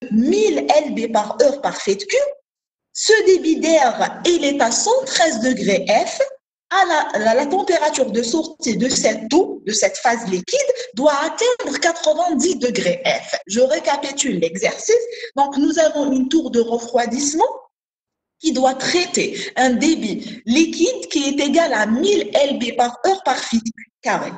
1000 lb par heure par fait cube, ce débit d'air, il est à 113 degrés F. La température de sortie de cette eau, de cette phase liquide, doit atteindre 90 degrés F. Je récapitule l'exercice. Donc, nous avons une tour de refroidissement qui doit traiter un débit liquide qui est égal à 1000 lb par heure par feet carré.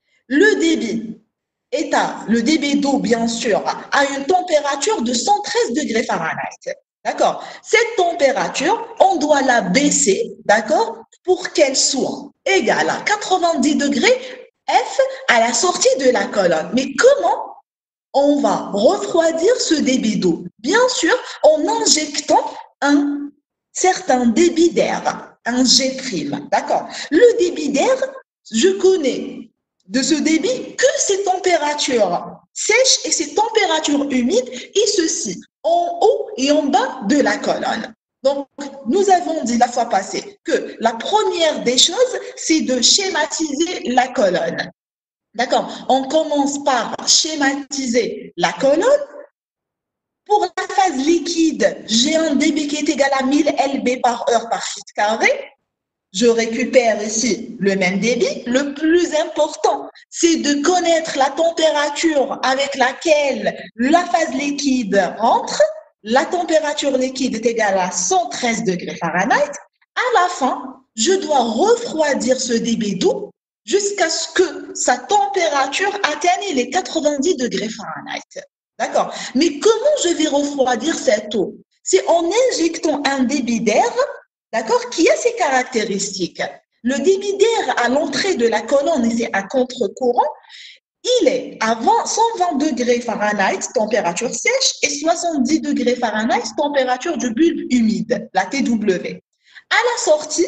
Le débit d'eau, bien sûr, a une température de 113 degrés Fahrenheit. D'accord? Cette température, on doit la baisser, d'accord, pour qu'elle soit égale à 90 degrés F à la sortie de la colonne. Mais comment on va refroidir ce débit d'eau? Bien sûr, en injectant un certain débit d'air, un G', d'accord? Le débit d'air, je connais de ce débit que ses températures sèches et ses températures humides, et ceci en haut et en bas de la colonne. Donc, nous avons dit la fois passée que la première des choses, c'est de schématiser la colonne. D'accord? On commence par schématiser la colonne. Pour la phase liquide, j'ai un débit qui est égal à 1000 lb par heure par feet carré. Je récupère ici le même débit. Le plus important, c'est de connaître la température avec laquelle la phase liquide rentre. La température liquide est égale à 113 degrés Fahrenheit. À la fin, je dois refroidir ce débit d'eau jusqu'à ce que sa température atteigne les 90 degrés Fahrenheit. D'accord? Mais comment je vais refroidir cette eau? C'est en injectant un débit d'air, d'accord, qui a ses caractéristiques. Le débit d'air à l'entrée de la colonne, et c'est à contre-courant, il est à 120 degrés Fahrenheit, température sèche, et 70 degrés Fahrenheit, température du bulbe humide, la TW. À la sortie,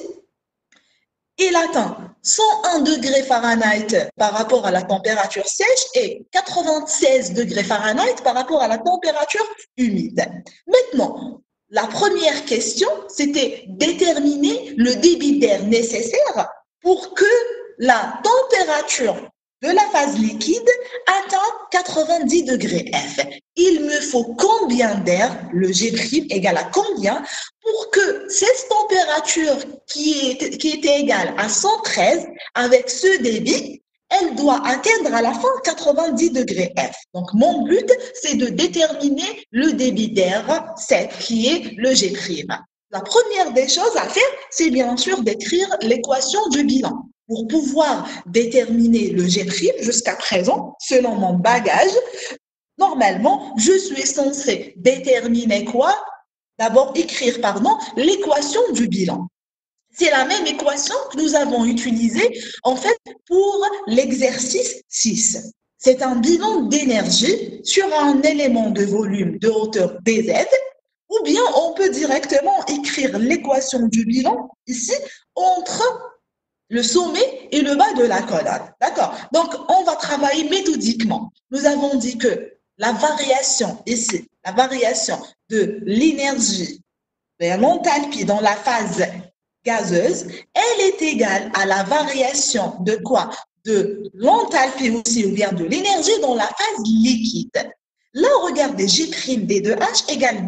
il atteint 101 degrés Fahrenheit par rapport à la température sèche et 96 degrés Fahrenheit par rapport à la température humide. Maintenant, la première question, c'était déterminer le débit d'air nécessaire pour que la température de la phase liquide atteint 90 degrés F. Il me faut combien d'air, le G' égale à combien, pour que cette température qui était égale à 113 avec ce débit, elle doit atteindre à la fin 90 degrés F. Donc, mon but, c'est de déterminer le débit d'air sec, qui est le G'. La première des choses à faire, c'est bien sûr d'écrire l'équation du bilan. Pour pouvoir déterminer le G' jusqu'à présent, selon mon bagage, normalement, je suis censé déterminer quoi? D'abord, écrire, pardon, l'équation du bilan. C'est la même équation que nous avons utilisée, en fait, pour l'exercice 6. C'est un bilan d'énergie sur un élément de volume de hauteur dz, ou bien on peut directement écrire l'équation du bilan ici entre le sommet et le bas de la colonne. D'accord? Donc, on va travailler méthodiquement. Nous avons dit que la variation ici, la variation de l'énergie vers l'enthalpie dans la phase gazeuse, elle est égale à la variation de quoi? De l'enthalpie aussi, ou bien de l'énergie dans la phase liquide. Là, regardez, G' D2H égale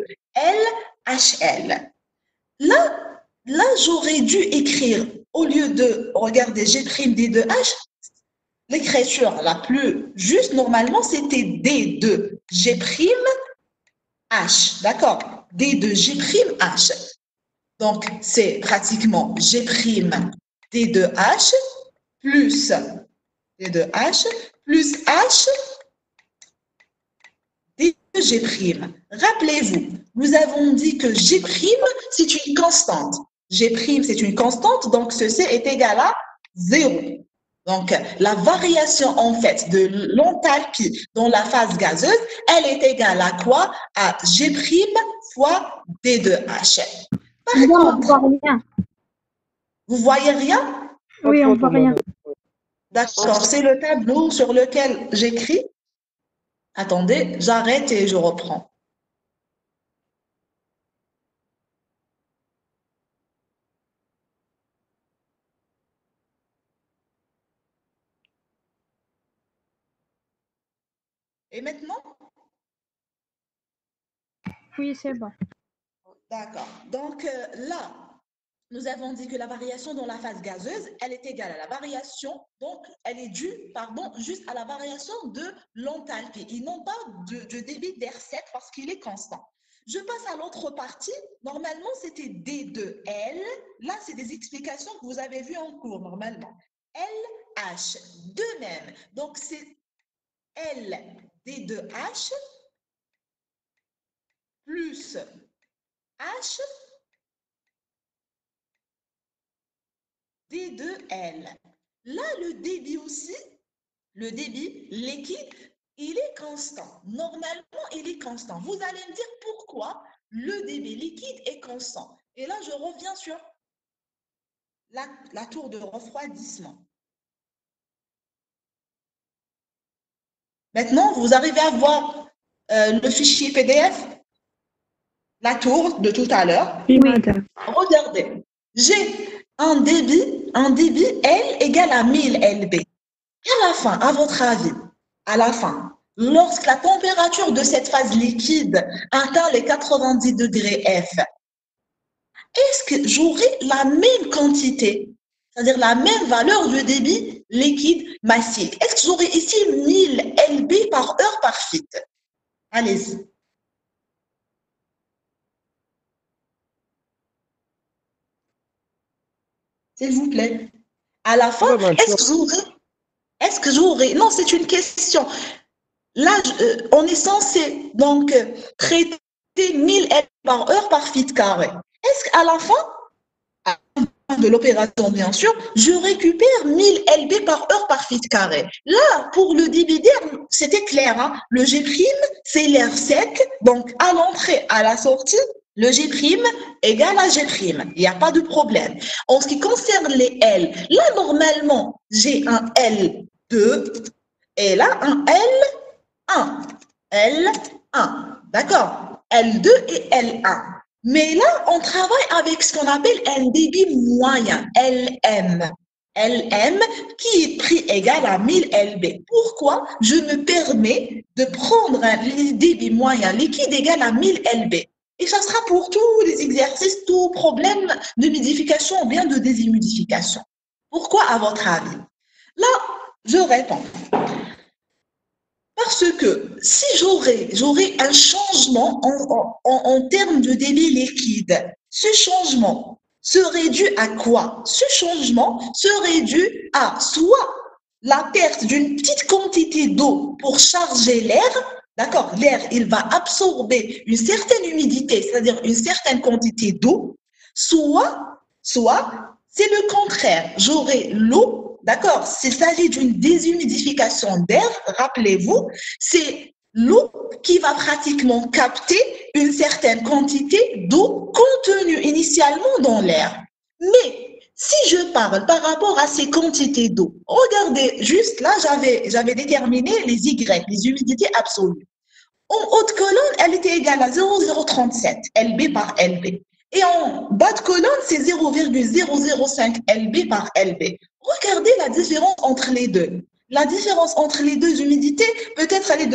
D2LHL. Là, j'aurais dû écrire, au lieu de regarder G' D2H, l'écriture la plus juste, normalement, c'était D2G'H. D'accord? D2G'H. Donc, c'est pratiquement G' D2H plus D2H plus H D2G'. Rappelez-vous, nous avons dit que G', c'est une constante. G', c'est une constante, donc ceci est égal à 0. Donc, la variation, en fait, de l'enthalpie dans la phase gazeuse, elle est égale à quoi? À G' fois D2H. Par Non, on voit contre, rien. vous voyez rien? Oui, on voit rien. D'accord, c'est le tableau sur lequel j'écris. Attendez, j'arrête et je reprends. Et maintenant? Oui, c'est bon. D'accord. Donc là, nous avons dit que la variation dans la phase gazeuse, elle est égale à la variation, donc elle est due, pardon, juste à la variation de l'enthalpie et non pas de débit d'air sec parce qu'il est constant. Je passe à l'autre partie. Normalement, c'était D2L. Là, c'est des explications que vous avez vues en cours, normalement. LH, de même. Donc, c'est L D2H plus H D2L. Là, le débit aussi, le débit liquide, il est constant. Normalement, il est constant. Vous allez me dire pourquoi le débit liquide est constant. Et là, je reviens sur la tour de refroidissement. Maintenant, vous arrivez à voir le fichier PDF, la tour de tout à l'heure. Oui, madame. Regardez, j'ai un débit L égale à 1000 LB. À la fin, à votre avis, à la fin, lorsque la température de cette phase liquide atteint les 90 degrés F, est-ce que j'aurai la même quantité, c'est-à-dire la même valeur de débit liquide massif? Est-ce que j'aurai ici 1000 LB par heure par feet? Allez-y. S'il vous plaît. À la fin, est-ce que j'aurai, non, c'est une question. Là, on est censé donc traiter 1000 L par heure par feet carré. Est-ce qu'à la fin, de l'opération, bien sûr, je récupère 1000 LB par heure par feet carré. Là, pour le débit d'air, c'était clair. Hein? Le G', c'est l'air sec. Donc, à l'entrée, à la sortie, le G' égale à G'. Il n'y a pas de problème. En ce qui concerne les L, là, normalement, j'ai un L2 et là, un L1. L1. D'accord? L2 et L1. Mais là, on travaille avec ce qu'on appelle un débit moyen, LM. LM qui est prix égal à 1000 LB. Pourquoi je me permets de prendre un débit moyen liquide égal à 1000 LB? Et ça sera pour tous les exercices, tout problème d'humidification ou bien de déshumidification. Pourquoi, à votre avis? Là, je réponds. Parce que si j'aurais un changement en termes de débit liquide, ce changement serait dû à quoi? Ce changement serait dû à soit la perte d'une petite quantité d'eau pour charger l'air, d'accord? L'air, il va absorber une certaine humidité, c'est-à-dire une certaine quantité d'eau, soit c'est le contraire. J'aurai l'eau. D'accord? S'il s'agit d'une déshumidification d'air, rappelez-vous, c'est l'eau qui va pratiquement capter une certaine quantité d'eau contenue initialement dans l'air. Mais si je parle par rapport à ces quantités d'eau, regardez, juste là, j'avais déterminé les Y, les humidités absolues. En haute colonne, elle était égale à 0,037 LB par LB. Et en bas de colonne, c'est 0,005 LB par LB. Regardez la différence entre les deux. La différence entre les deux humidités peut-être aller de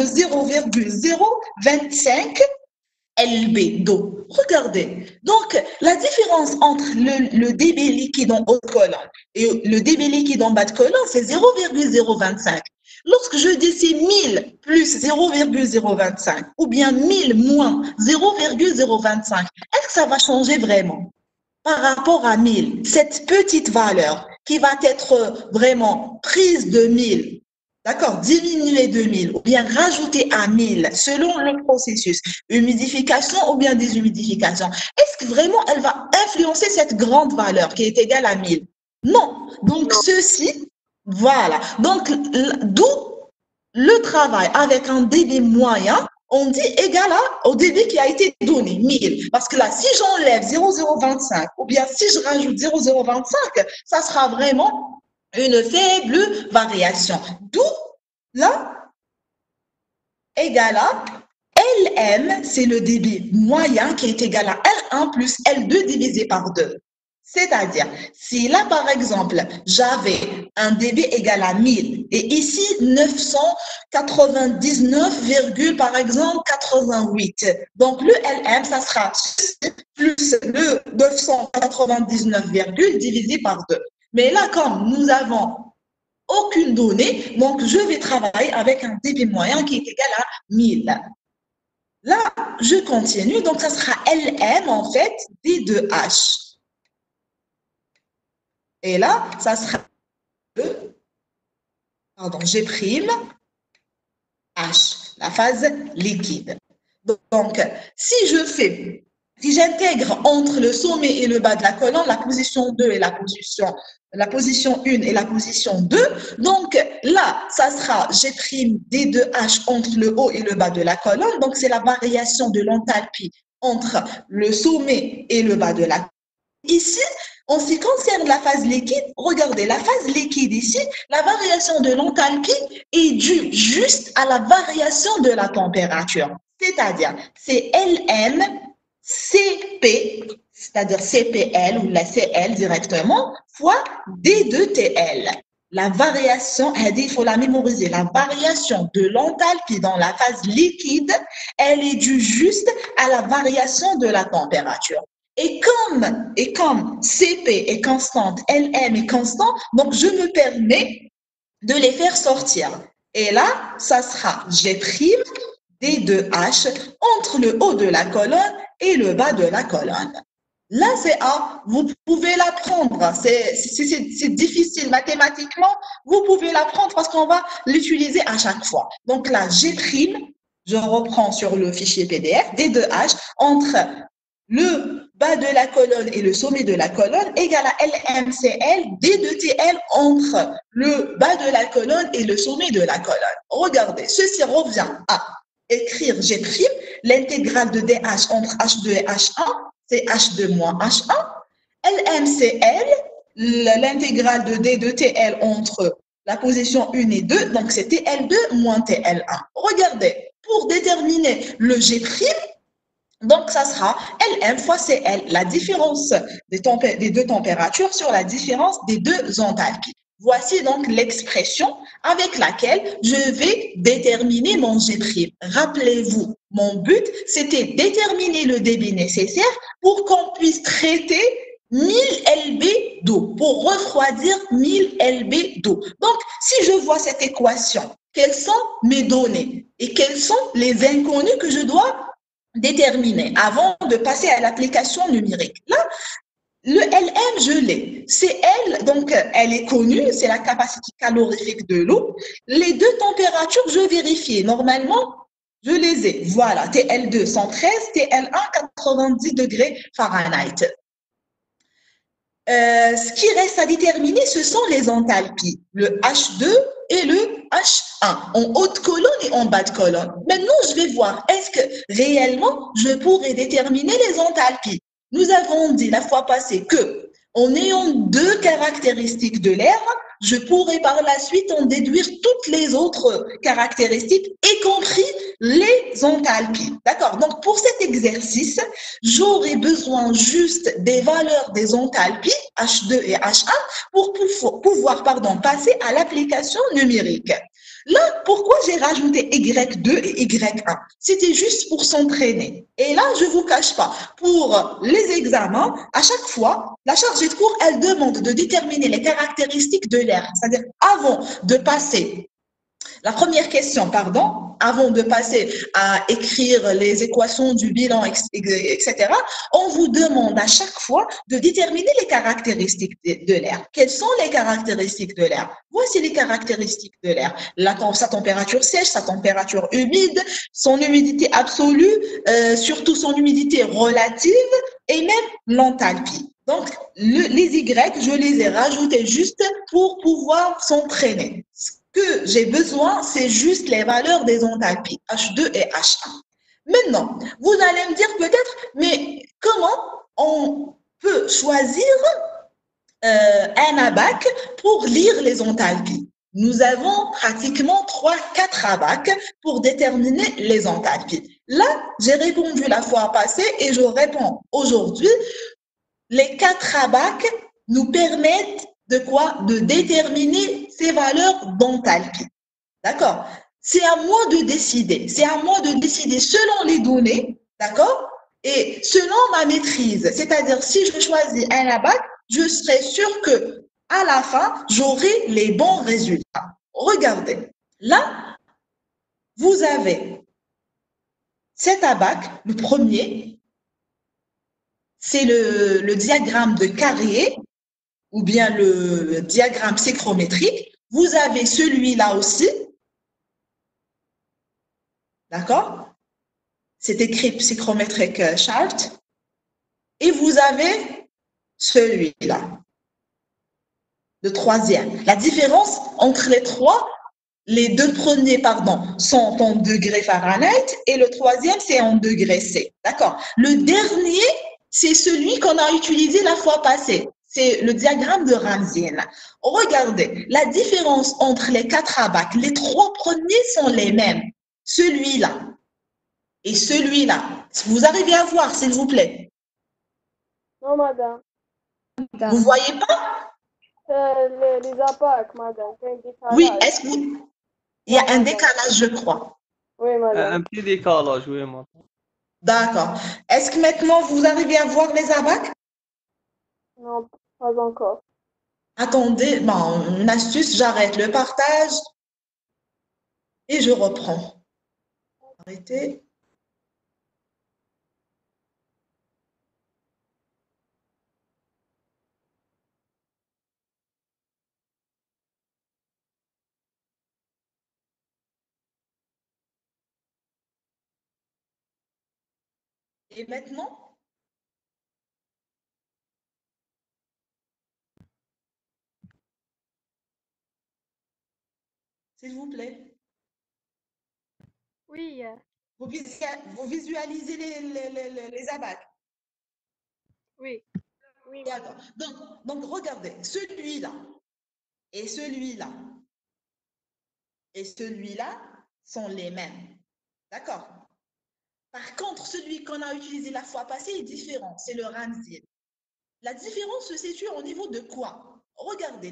0,025 LB d'eau. Regardez. Donc, la différence entre le débit liquide en haute colonne et le débit liquide en bas de colonne, c'est 0,025. Lorsque je dis c'est 1000 plus 0,025 ou bien 1000 moins 0,025, est-ce que ça va changer vraiment? Par rapport à 1000, cette petite valeur qui va être vraiment prise de 1000, d'accord, diminuée de 1000 ou bien rajoutée à 1000 selon le processus, humidification ou bien déshumidification, est-ce que vraiment elle va influencer cette grande valeur qui est égale à 1000? Non. Donc, ceci, voilà. Donc, d'où le travail avec un débit moyen, on dit égal au débit qui a été donné, 1000. Parce que là, si j'enlève 0,025 ou bien si je rajoute 0,025, ça sera vraiment une faible variation. D'où, là, égal à LM, c'est le débit moyen qui est égal à L1 plus L2 divisé par 2. C'est-à-dire, si là, par exemple, j'avais un dB égale à 1000. Et ici, 999, par exemple, 88. Donc, le LM, ça sera plus le 999, divisé par 2. Mais là, comme nous avons aucune donnée, donc je vais travailler avec un dB moyen qui est égal à 1000. Là, je continue, donc ça sera LM en fait D2H. Et là, ça sera G', H, la phase liquide. Donc, si j'intègre entre le sommet et le bas de la colonne la position 2 et la position 1 et la position 2, donc là, ça sera G' D2H entre le haut et le bas de la colonne, donc c'est la variation de l'enthalpie entre le sommet et le bas de la colonne. Ici, en ce qui concerne la phase liquide, regardez, la phase liquide ici, la variation de l'enthalpie est due juste à la variation de la température. C'est-à-dire, c'est LM CP, c'est-à-dire CPL ou la CL directement, fois D2TL. La variation, il faut la mémoriser, la variation de l'enthalpie dans la phase liquide, elle est due juste à la variation de la température. Et comme CP est constante, LM est constant, donc je me permets de les faire sortir. Et là, ça sera G' D2H entre le haut de la colonne et le bas de la colonne. Là, c'est A. Vous pouvez l'apprendre. C'est difficile mathématiquement. Vous pouvez l'apprendre parce qu'on va l'utiliser à chaque fois. Donc là, G', je reprends sur le fichier PDF, D2H entre le bas de la colonne et le sommet de la colonne égale à LMCL, D2TL entre le bas de la colonne et le sommet de la colonne. Regardez, ceci revient à écrire G', l'intégrale de DH entre H2 et H1, c'est H2 moins H1. LMCL, l'intégrale de D2TL entre la position 1 et 2, donc c'est TL2 moins TL1. Regardez, pour déterminer le G', donc, ça sera LM fois CL, la différence des deux températures sur la différence des deux enthalpies. Voici donc l'expression avec laquelle je vais déterminer mon G'. Rappelez-vous, mon but, c'était déterminer le débit nécessaire pour qu'on puisse traiter 1000 lb d'eau, pour refroidir 1000 lb d'eau. Donc, si je vois cette équation, quelles sont mes données et quels sont les inconnus que je dois déterminer avant de passer à l'application numérique. Là, le LM, je l'ai. CL, donc, elle est connue, c'est la capacité calorifique de l'eau. Les deux températures, je vérifie. Normalement, je les ai. Voilà, TL2, 113, TL1, 90 degrés Fahrenheit. Ce qui reste à déterminer, ce sont les enthalpies, le H2 et le H1, en haute colonne et en bas de colonne. Maintenant, je vais voir, est-ce que réellement, je pourrais déterminer les enthalpies? Nous avons dit la fois passée que, en ayant deux caractéristiques de l'air, je pourrais par la suite en déduire toutes les autres caractéristiques, y compris les enthalpies. D'accord? Donc, pour cet exercice, j'aurai besoin juste des valeurs des enthalpies, H2 et H1, pour pouvoir passer à l'application numérique. Là, pourquoi j'ai rajouté Y2 et Y1? C'était juste pour s'entraîner. Et là, je ne vous cache pas, pour les examens, à chaque fois, la chargée de cours, elle demande de déterminer les caractéristiques de l'air. C'est-à-dire, avant de passer, la première question, avant de passer à écrire les équations du bilan, etc., on vous demande à chaque fois de déterminer les caractéristiques de l'air. Quelles sont les caractéristiques de l'air? Voici les caractéristiques de l'air. Sa température sèche, sa température humide, son humidité absolue, surtout son humidité relative et même l'enthalpie. Donc, les Y, je les ai rajoutés juste pour pouvoir s'entraîner. Ce que j'ai besoin, c'est juste les valeurs des enthalpies, H2 et H1. Maintenant, vous allez me dire peut-être, mais comment on peut choisir un abac pour lire les enthalpies? Nous avons pratiquement 3-4 abacs pour déterminer les enthalpies. Là, j'ai répondu la fois passée et je réponds aujourd'hui. Les 4 abacs nous permettent de quoi? De déterminer ces valeurs d'enthalpie. D'accord? C'est à moi de décider. C'est à moi de décider selon les données, d'accord? Et selon ma maîtrise. C'est-à-dire, si je choisis un abac, je serai sûr que à la fin, j'aurai les bons résultats. Regardez. Là, vous avez cet abac, le premier, c'est le diagramme de Carrier ou bien le diagramme psychrométrique. Vous avez celui-là aussi, d'accord? C'est écrit psychrométrique chart. Et vous avez celui-là, le troisième. La différence entre les deux premiers, pardon, sont en degrés Fahrenheit et le troisième, c'est en degrés C. D'accord? Le dernier, c'est celui qu'on a utilisé la fois passée. C'est le diagramme de Ramsien. Regardez, la différence entre les quatre abacs, les trois premiers sont les mêmes. Celui-là et celui-là. Vous arrivez à voir, s'il vous plaît? Non, madame. Vous voyez pas? Les abacs, madame. C'est un Oui, décalage. est-ce qu'il y a un décalage, je crois? Oui, madame. Un petit décalage, oui, maintenant. D'accord. Est-ce que maintenant vous arrivez à voir les abacs? Non, pas encore. Attendez, bon, une astuce, j'arrête le partage et je reprends. Arrêtez. Et maintenant? S'il vous plaît. Oui. Vous visualisez les abacs. Oui. Oui, D'accord. Donc, regardez, celui-là et celui-là et celui-là sont les mêmes. D'accord? Par contre, celui qu'on a utilisé la fois passée est différent. C'est le Ramsey. La différence se situe au niveau de quoi? Regardez,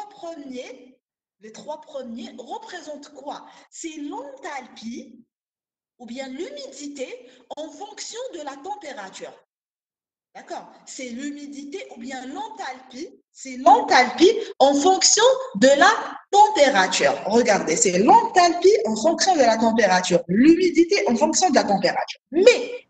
les trois premiers représentent quoi? C'est l'enthalpie ou bien l'humidité en fonction de la température. D'accord? C'est l'humidité ou bien l'enthalpie. C'est l'enthalpie en fonction de la température. Regardez, c'est l'enthalpie en fonction de la température. L'humidité en fonction de la température. Mais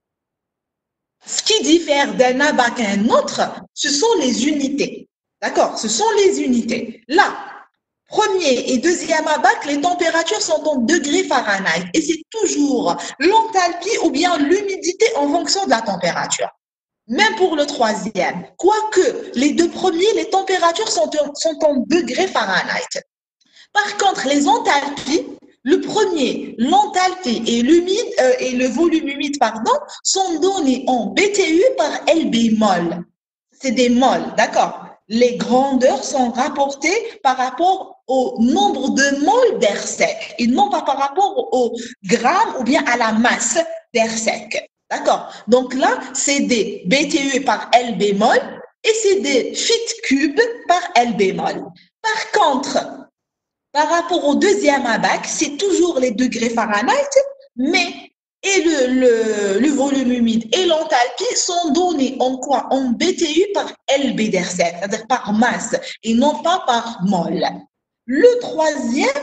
ce qui diffère d'un abac à un autre, ce sont les unités. D'accord? Ce sont les unités. Là, premier et deuxième abac, les températures sont en degrés Fahrenheit et c'est toujours l'enthalpie ou bien l'humidité en fonction de la température. Même pour le troisième, quoique les deux premiers, les températures sont en degrés Fahrenheit. Par contre, les enthalpies, le premier, l'enthalpie et le volume humide, pardon, sont donnés en BTU par L bémol. C'est des mols, d'accord? Les grandeurs sont rapportées par rapport au nombre de moles d'air sec et non pas par rapport au gramme ou bien à la masse d'air sec. D'accord? Donc là, c'est des BTU par L bémol et c'est des feet cubes par L bémol. Par contre, par rapport au deuxième abac, c'est toujours les degrés Fahrenheit, mais et le volume humide et l'enthalpie sont donnés en quoi? En BTU par LB d'air sec, c'est-à-dire par masse et non pas par mol. Le troisième,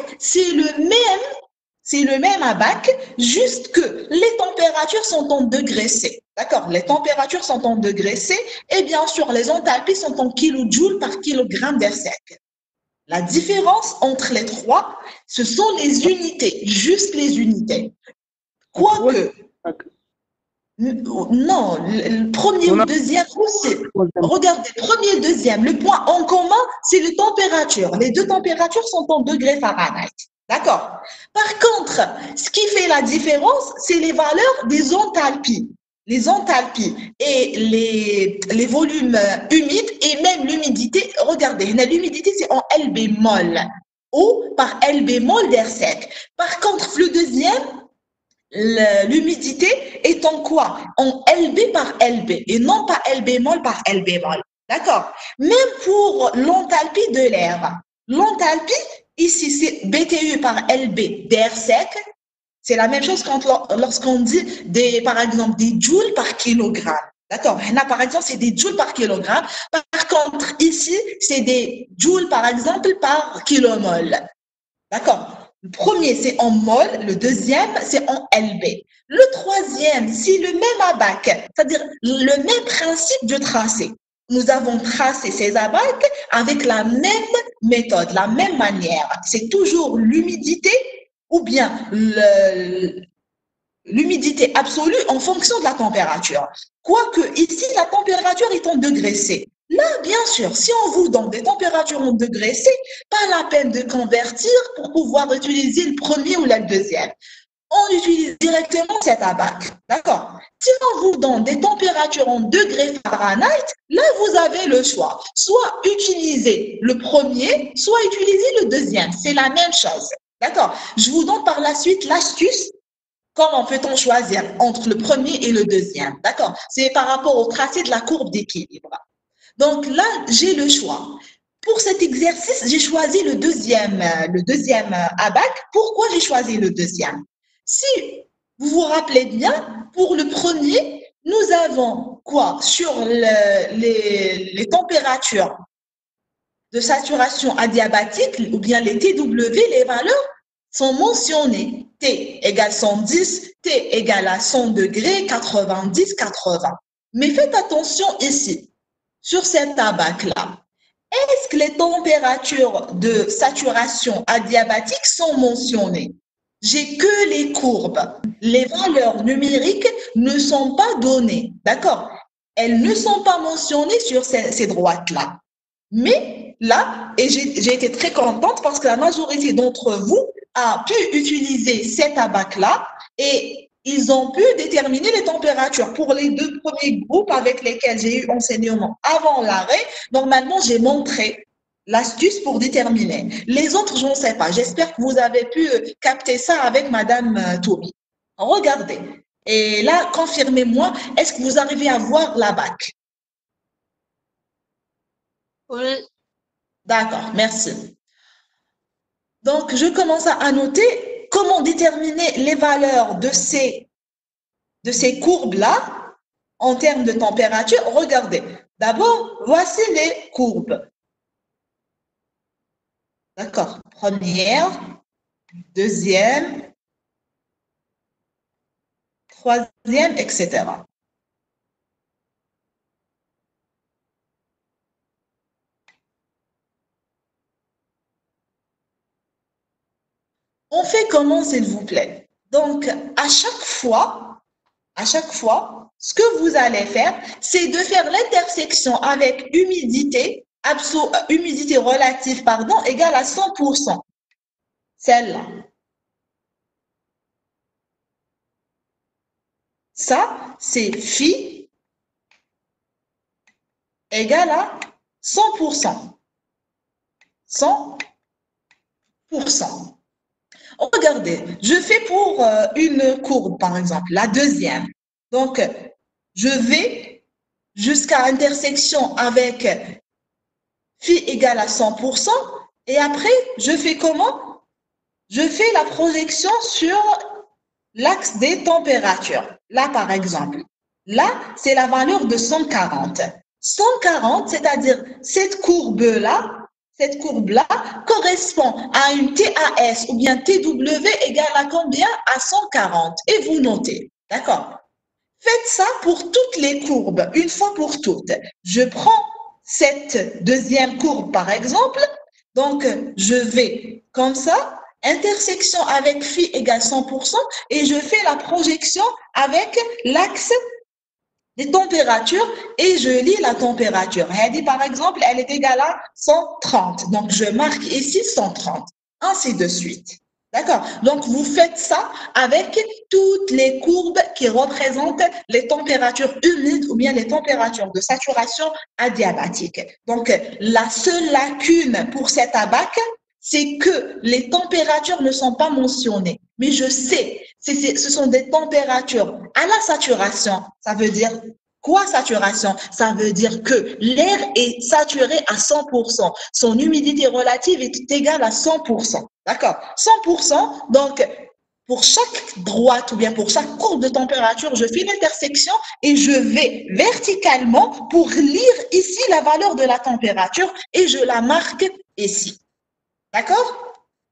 c'est le même abac, juste que les températures sont en degrés C. D'accord? Les températures sont en degrés C et bien sûr, les enthalpies sont en kilojoules par kilogramme d'air sec. La différence entre les trois, ce sont les unités, juste les unités. Quoique, non, le premier ou deuxième aussi. Regardez, premier, deuxième, le point en commun, c'est les températures. Les deux températures sont en degrés Fahrenheit. D'accord? Par contre, ce qui fait la différence, c'est les valeurs des enthalpies. Les enthalpies et les volumes humides et même l'humidité. Regardez, l'humidité, c'est en L bémol ou par L bémol d'air sec. Par contre, le deuxième, l'humidité est en quoi? En LB par LB et non pas L bémol par L bémol. D'accord? Même pour l'enthalpie de l'air. L'enthalpie, ici, c'est BTU par LB d'air sec. C'est la même chose lorsqu'on dit, par exemple, des joules par kilogramme. D'accord? Là, par exemple, c'est des joules par kilogramme. Par contre, ici, c'est des joules, par exemple, par kilomole. D'accord? Le premier, c'est en mol. Le deuxième, c'est en LB. Le troisième, c'est le même abac, c'est-à-dire le même principe de tracé. Nous avons tracé ces abacs avec la même méthode, la même manière. C'est toujours l'humidité ou bien l'humidité absolue en fonction de la température. Quoique ici, la température est en degrés C. Là, bien sûr, si on vous donne des températures en degrés C, pas la peine de convertir pour pouvoir utiliser le premier ou le deuxième. On utilise directement cet abac. D'accord? Si on vous donne des températures en degrés Fahrenheit, là, vous avez le choix. Soit utiliser le premier, soit utiliser le deuxième. C'est la même chose. D'accord? Je vous donne par la suite l'astuce. Comment peut-on choisir entre le premier et le deuxième? D'accord? C'est par rapport au tracé de la courbe d'équilibre. Donc là, j'ai le choix. Pour cet exercice, j'ai choisi le deuxième abac. Pourquoi j'ai choisi le deuxième? Si vous vous rappelez bien, pour le premier, nous avons quoi? Sur les températures de saturation adiabatique ou bien les TW, les valeurs sont mentionnées. T égale 110, T égale à 100 degrés, 90, 80. Mais faites attention ici, sur cet abac-là. Est-ce que les températures de saturation adiabatique sont mentionnées? J'ai que les courbes. Les valeurs numériques ne sont pas données. D'accord? Elles ne sont pas mentionnées sur ces droites-là. Mais là, et j'ai été très contente parce que la majorité d'entre vous a pu utiliser cet abac-là et ils ont pu déterminer les températures. Pour les deux premiers groupes avec lesquels j'ai eu enseignement avant l'arrêt, normalement, j'ai montré l'astuce pour déterminer. Les autres, je ne sais pas. J'espère que vous avez pu capter ça avec Madame Toumi. Regardez. Et là, confirmez-moi, est-ce que vous arrivez à voir l'abac? Oui. D'accord, merci. Donc, je commence à noter comment déterminer les valeurs de ces courbes-là en termes de température. Regardez, d'abord, voici les courbes. D'accord, première, deuxième, troisième, etc. On fait comment, s'il vous plaît? Donc, à chaque fois, ce que vous allez faire, c'est de faire l'intersection avec humidité relative, pardon, égale à 100%. Celle-là. Ça, c'est phi égale à 100%. 100%. Regardez, je fais pour une courbe, par exemple, la deuxième. Donc, je vais jusqu'à intersection avec phi égale à 100%. Et après, je fais comment? Je fais la projection sur l'axe des températures. Là, par exemple, là, c'est la valeur de 140. 140, c'est-à-dire cette courbe-là correspond à une TAS ou bien TW égale à combien? À 140. Et vous notez, d'accord? Faites ça pour toutes les courbes, une fois pour toutes. Je prends cette deuxième courbe, par exemple. Donc, je vais comme ça, intersection avec phi égale 100% et je fais la projection avec l'axe des températures et je lis la température. Elle dit, par exemple, elle est égale à 130. Donc, je marque ici 130, ainsi de suite. D'accord? Donc, vous faites ça avec toutes les courbes qui représentent les températures humides ou bien les températures de saturation adiabatique. Donc, la seule lacune pour cet abac, c'est que les températures ne sont pas mentionnées. Mais je sais, ce sont des températures à la saturation. Ça veut dire Quoi saturation? Ça veut dire que l'air est saturé à 100%. Son humidité relative est égale à 100%. D'accord? 100%, donc pour chaque droite ou bien pour chaque courbe de température, je fais l'intersection et je vais verticalement pour lire ici la valeur de la température et je la marque ici. D'accord?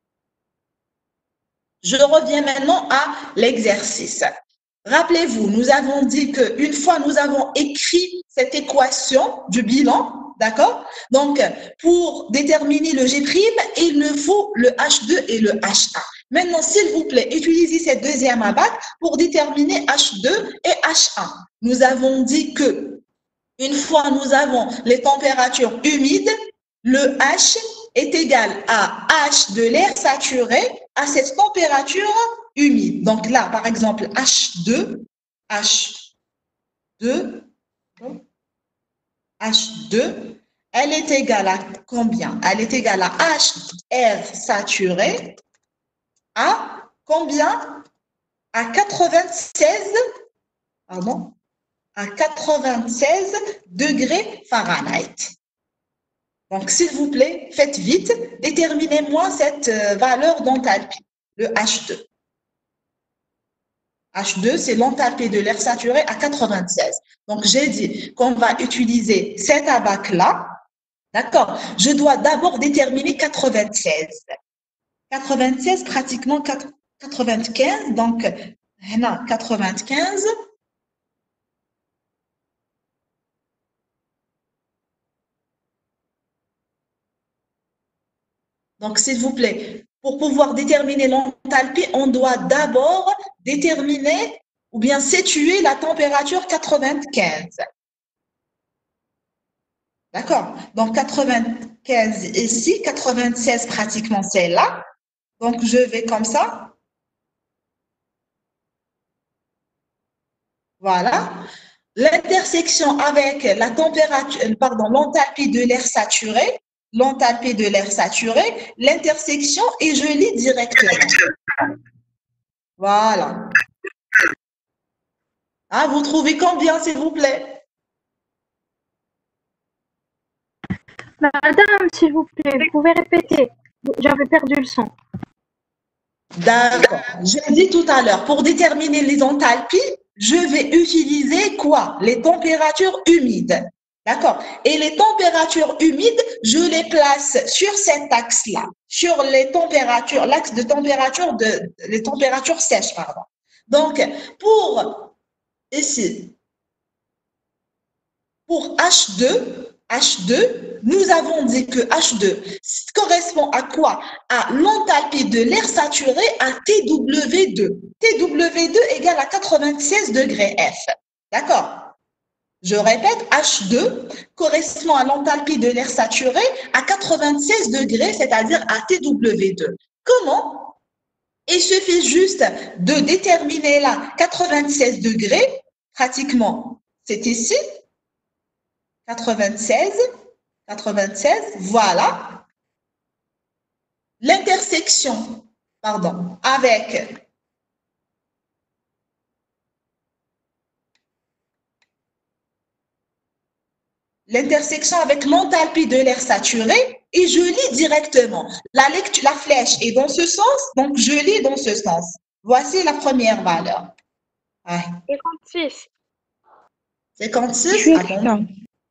Je reviens maintenant à l'exercice. Rappelez-vous, nous avons dit qu'une fois nous avons écrit cette équation du bilan, d'accord? Donc, pour déterminer le G', il nous faut le H2 et le H1. Maintenant, s'il vous plaît, utilisez cette deuxième abac pour déterminer H2 et H1. Nous avons dit que une fois nous avons les températures humides, le H est égal à H de l'air saturé à cette température humide. Donc là, par exemple, H2, elle est égale à combien? Elle est égale à H air saturé à combien? À 96, pardon, à 96 degrés Fahrenheit. Donc, s'il vous plaît, faites vite, déterminez-moi cette valeur d'enthalpie, le H2. H2, c'est l'enthalpie de l'air saturé à 96. Donc, j'ai dit qu'on va utiliser cette abac-là. D'accord? Je dois d'abord déterminer 96. 96, pratiquement 95. Donc, 95. Donc, s'il vous plaît, pour pouvoir déterminer l'enthalpie, on doit d'abord déterminer ou bien situer la température 95. D'accord? Donc, 95 ici, 96 pratiquement c'est là. Donc, je vais comme ça. Voilà. L'intersection avec la température, pardon, l'enthalpie de l'air saturé, l'intersection et je lis directement. Voilà. Ah, vous trouvez combien, s'il vous plaît? Madame, s'il vous plaît, vous pouvez répéter. J'avais perdu le son. D'accord. J'ai dit tout à l'heure, pour déterminer les enthalpies, je vais utiliser quoi? Les températures humides. D'accord. Et les températures humides, je les place sur cet axe-là, sur les températures, l'axe de température les températures sèches, pardon. Donc, pour ici, pour H2, nous avons dit que H2 correspond à quoi? À l'enthalpie de l'air saturé à TW2. TW2 égale à 96 degrés F. D'accord? Je répète, H2 correspond à l'enthalpie de l'air saturé à 96 degrés, c'est-à-dire à TW2. Comment? Il suffit juste de déterminer là 96 degrés, pratiquement, c'est ici, 96, voilà. L'intersection, pardon, avec l'enthalpie de l'air saturé et je lis directement. La flèche est dans ce sens, donc je lis dans ce sens. Voici la première valeur. Ouais. 56. 56, attends.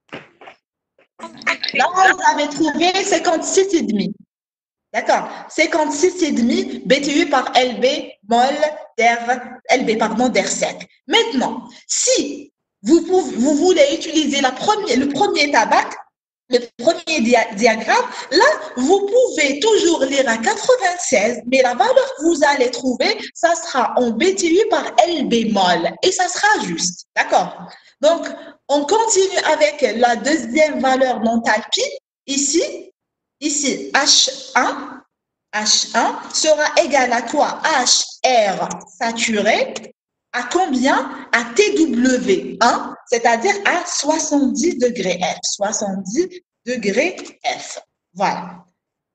Là, vous avez trouvé 56,5. D'accord. 56,5 BTU par LB mol d'air sec. Maintenant, si vous voulez utiliser le premier tabac, le premier diagramme, là, vous pouvez toujours lire à 96, mais la valeur que vous allez trouver, ça sera en BTU par LB mol et ça sera juste. D'accord? Donc, on continue avec la deuxième valeur d'enthalpie. Ici, H1 sera égal à quoi? HR saturé à combien? À TW1, c'est-à-dire à 70 degrés F. 70 degrés F. Voilà.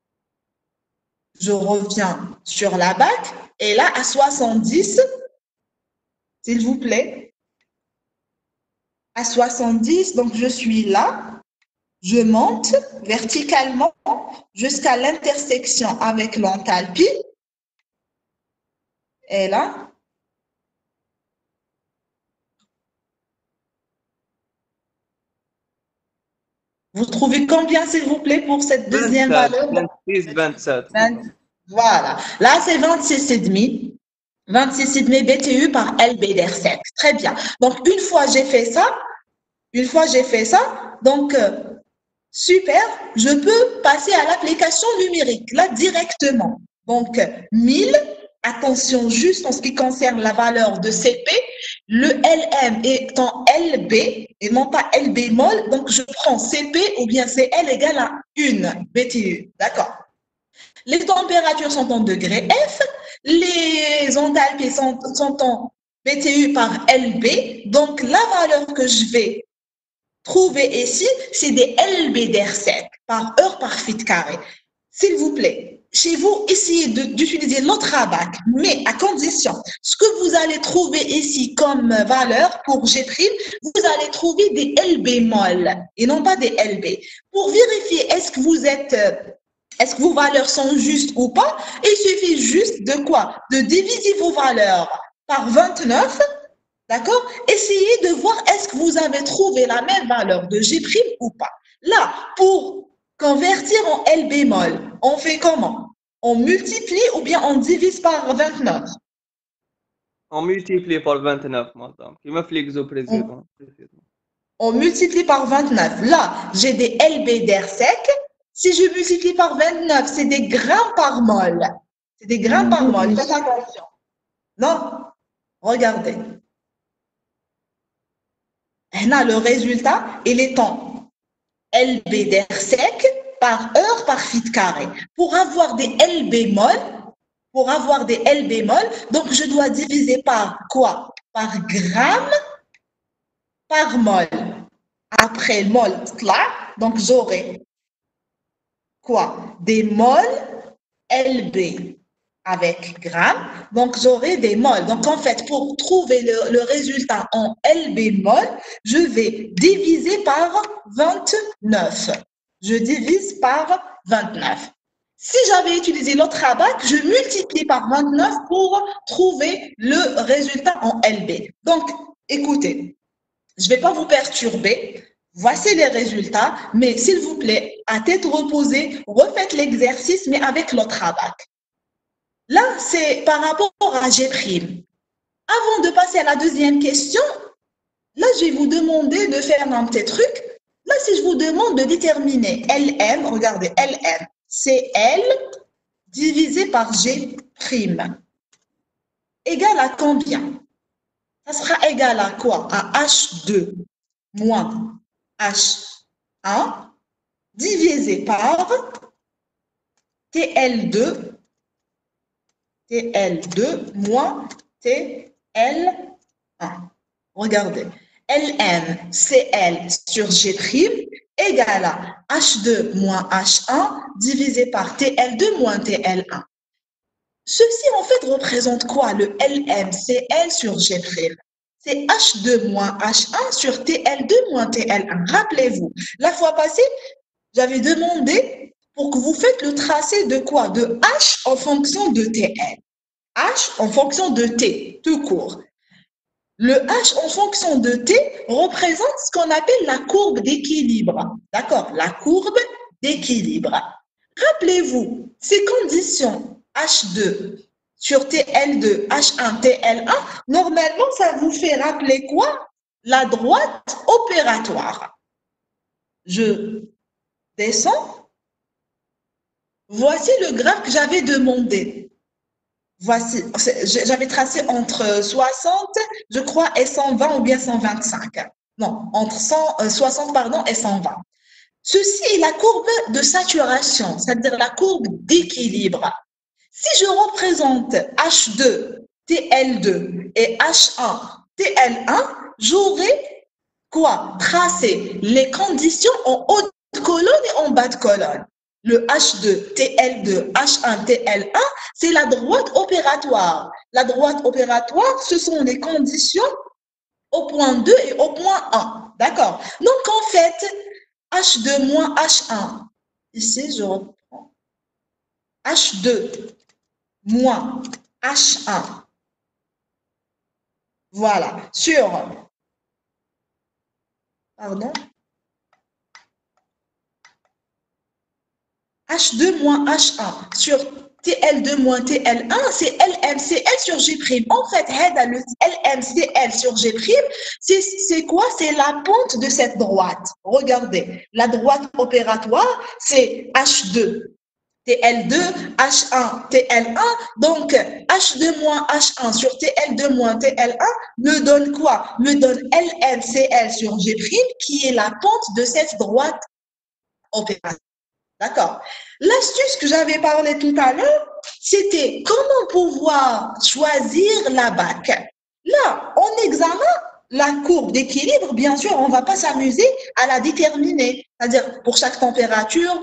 Je reviens sur la bac et là, à 70, s'il vous plaît, à 70, donc je suis là. Je monte verticalement jusqu'à l'intersection avec l'enthalpie. Et là, vous trouvez combien, s'il vous plaît, pour cette deuxième 27, valeur? 26, 27. 20. Voilà. Là, c'est 26,5. 26,5 BTU par LB d'R7. Très bien. Donc, une fois j'ai fait ça, donc, super, je peux passer à l'application numérique, là, directement. Donc, 1000, attention juste en ce qui concerne la valeur de CP, le LM étant LB et non pas L bémol, donc je prends CP ou bien CL égale à 1 BTU. D'accord. Les températures sont en degrés F, les enthalpies sont en BTU par LB, donc la valeur que je vais trouver ici, c'est des LB d'air sec par heure par feet carré. S'il vous plaît, chez vous, essayez d'utiliser l'autre abac, mais à condition, ce que vous allez trouver ici comme valeur pour G', vous allez trouver des L bémol et non pas des LB. Pour vérifier est-ce que vos valeurs sont justes ou pas, il suffit juste de quoi? De diviser vos valeurs par 29. D'accord? Essayez de voir est-ce que vous avez trouvé la même valeur de G' ou pas. Là, pour convertir en L bémol, on fait comment? On multiplie ou bien on divise par 29? On multiplie par 29, madame. Qui me fait l'exo précédent. On multiplie par 29. Là, j'ai des LB d'air sec. Si je multiplie par 29, c'est des grammes par mol. C'est des grammes par mol. Faites attention. Non? Regardez. Là, le résultat, il est en LB d'air sec par heure par feet carré. Pour avoir des L bémol, donc je dois diviser par quoi? Par gramme par mol. Après mol, donc j'aurai quoi? Des mols LB avec gramme, donc j'aurai des mols. Donc en fait, pour trouver le résultat en LB mol, je vais diviser par 29. Je divise par 29. Si j'avais utilisé l'autre abac, je multiplie par 29 pour trouver le résultat en LB. Donc, écoutez, je ne vais pas vous perturber. Voici les résultats, mais s'il vous plaît, à tête reposée, refaites l'exercice, mais avec l'autre abac. Là, c'est par rapport à G'. Avant de passer à la deuxième question, là, je vais vous demander de faire un petit truc. Là, si je vous demande de déterminer LM, regardez, LM, c'est L divisé par G' égale à combien? Ça sera égal à quoi? À H2 moins H1 divisé par TL2 moins TL1. Regardez, LN, CL sur G' égale à H2 moins H1 divisé par TL2 moins TL1. Ceci, en fait, représente quoi? Le LMCL sur G'. C'est H2 moins H1 sur TL2 moins TL1. Rappelez-vous, la fois passée, j'avais demandé pour que vous faites le tracé de quoi? De H en fonction de TL. H en fonction de T, tout court. Le H en fonction de T représente ce qu'on appelle la courbe d'équilibre. D'accord? La courbe d'équilibre. Rappelez-vous, ces conditions H2 sur TL2, H1, TL1, normalement, ça vous fait rappeler quoi? La droite opératoire. Je descends. Voici le graphe que j'avais demandé. Voici, j'avais tracé entre 60, je crois, et 120 ou bien 125. Non, entre 60 pardon, et 120. Ceci est la courbe de saturation, c'est-à-dire la courbe d'équilibre. Si je représente H2, TL2 et H1, TL1, j'aurai quoi? Tracé les conditions en haut de colonne et en bas de colonne. Le H2, TL2, H1, TL1, c'est la droite opératoire. La droite opératoire, ce sont les conditions au point 2 et au point 1. D'accord. Donc, en fait, H2 moins H1. Ici, je reprends. H2 moins H1. Voilà. Sur, pardon, H2 moins H1 sur TL2 moins TL1, c'est LMCL sur G'. En fait, le LMCL sur G', c'est quoi? C'est la pente de cette droite. Regardez, la droite opératoire, c'est H2, TL2, H1, TL1. Donc, H2 moins H1 sur TL2 moins TL1 me donne quoi? Me donne LMCL sur G', qui est la pente de cette droite opératoire. D'accord. L'astuce que j'avais parlé tout à l'heure, c'était comment pouvoir choisir la BAC. Là, en examen, la courbe d'équilibre, bien sûr, on ne va pas s'amuser à la déterminer. C'est-à-dire, pour chaque température,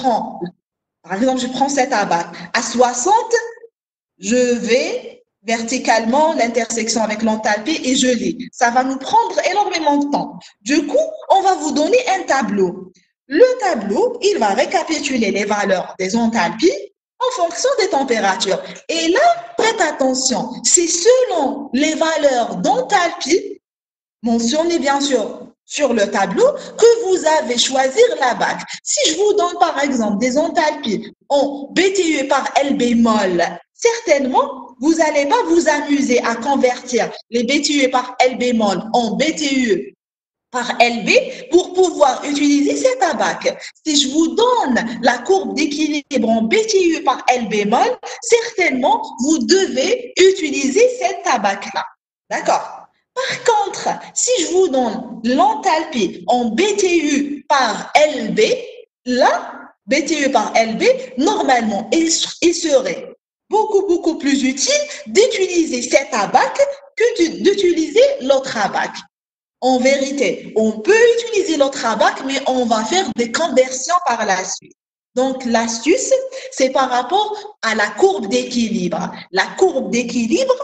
par exemple, je prends cette ABAC. À 60, je vais verticalement l'intersection avec l'enthalpie et je lis. Ça va nous prendre énormément de temps. Du coup, on va vous donner un tableau. Le tableau, il va récapituler les valeurs des enthalpies en fonction des températures. Et là, faites attention, c'est selon les valeurs d'enthalpie, mentionnées bien sûr sur le tableau, que vous avez choisir la BAC. Si je vous donne par exemple des enthalpies en BTU par L bémol, certainement, vous n'allez pas vous amuser à convertir les BTU par L bémol en BTU par LB pour pouvoir utiliser cette ABAC. Si je vous donne la courbe d'équilibre en BTU par L bémol, certainement, vous devez utiliser cette ABAC-là. D'accord? Par contre, si je vous donne l'enthalpie en BTU par LB, là, BTU par LB, normalement, il serait beaucoup plus utile d'utiliser cette ABAC que d'utiliser l'autre ABAC. En vérité, on peut utiliser l'autre ABAC, mais on va faire des conversions par la suite. Donc, l'astuce, c'est par rapport à la courbe d'équilibre. La courbe d'équilibre